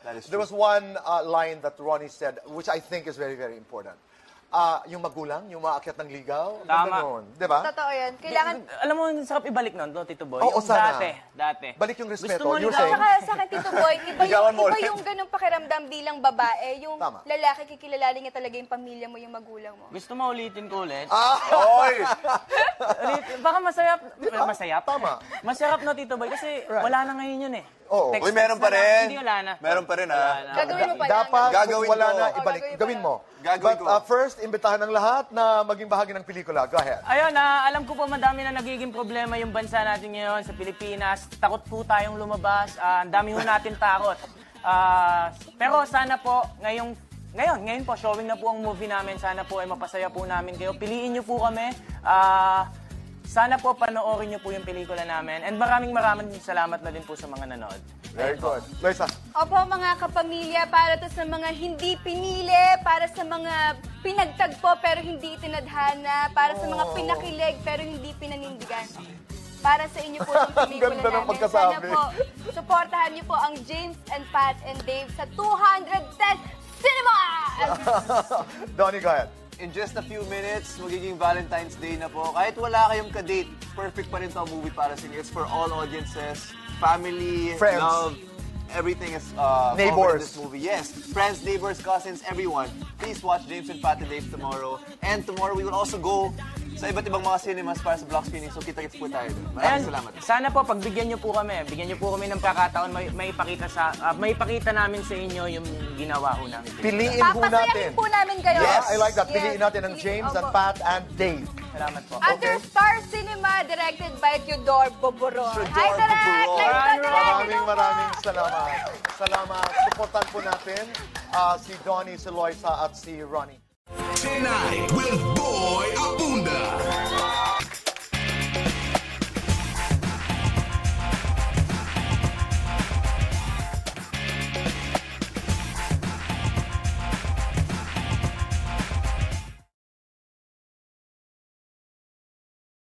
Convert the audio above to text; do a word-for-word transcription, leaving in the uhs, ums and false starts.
there was one uh, line that Ronnie said, which I think is very, very important. Uh, yung magulang, yung maakyat ng ligaw. Tama. Diba? Totoo yan. Kailangan... Alam mo, sarap ibalik nun, no, Tito Boy? Oo, yung sana. Dati, dati. Balik yung respeto. Gusto mo You're ligaw? saying... Saka sa akin, Tito Boy, iba yung, iba yung ganung pakiramdam bilang babae. Yung Tama. lalaki, kikilalali niya talaga yung pamilya mo, yung magulang mo. Gusto mo ulitin ko ulit? Ah! Oy! Ulit, baka masayap. Diba? Masayap? Tama. Masarap na, Tito Boy, kasi Right. wala na ngayon yun eh. Oo. Text, Uy, meron text pa na lang. rin. Hindi, wala na. Meron pa rin, ha? Gagawin mo pa lang. Dapat, Gagawin kung wala ko. na, Oo, ibalik. gagawin pa Gawin lang. mo. Gagawin But ko. uh, first, imbitahan ng lahat na maging bahagi ng pelikula. Go ahead. Ayun, ah, alam ko po madami na nagiging problema yung bansa natin ngayon sa Pilipinas. Takot po tayong lumabas. Ah, ang dami ho natin takot. Ah, pero sana po, ngayong, ngayon, ngayon po, showing na po ang movie namin. Sana po ay mapasaya po namin kayo. Piliin niyo po kami. Ah... Sana po panoorin niyo po yung pelikula namin. And maraming maraming salamat na din po sa mga nanood. Very good. Loisa. Opo, mga kapamilya, para to sa mga hindi pinili, para sa mga pinagtagpo pero hindi tinadhana, para sa mga Oh. pinakilig pero hindi pinanindigan. Para sa inyo po yung pelikula Ganda ng namin. pagkasabi. Sana po, supportahan niyo po ang James and Pat and Dave sa two hundred ten Cinema! Donny, go ahead. In just a few minutes, magiging Valentine's Day na po. Kahit wala kayong ka-date, perfect pa rin to ang movie para sa inyo. It's for all audiences, family, Friends. love, everything is uh, covered in Neighbors. this movie. Yes, friends, neighbors, cousins, everyone. Please watch James and Pat and Dave tomorrow. And tomorrow, we will also go sa iba't ibang mga cinemas para sa block screening. So, kita-kits po tayo doon. Maraming Ayan, salamat. sana po pagbigyan niyo po kami. Bigyan niyo po kami ng pagkakataon may, may ipakita sa uh, may ipakita namin sa inyo yung ginawa ho namin. Piliin ho natin. Papasayahin po namin kayo. Yes, I like that. Yes. Piliin natin ang James Opo. and Pat and Dave. Salamat po. Under Star Cinema, directed by Theodore Boboron. Theodore Hi, Direk! Boboron. Let's go, Direk! Maraming maraming salamat. Salamat. Supportan po natin uh, si Donny, si Loisa at si Ronnie. Tonight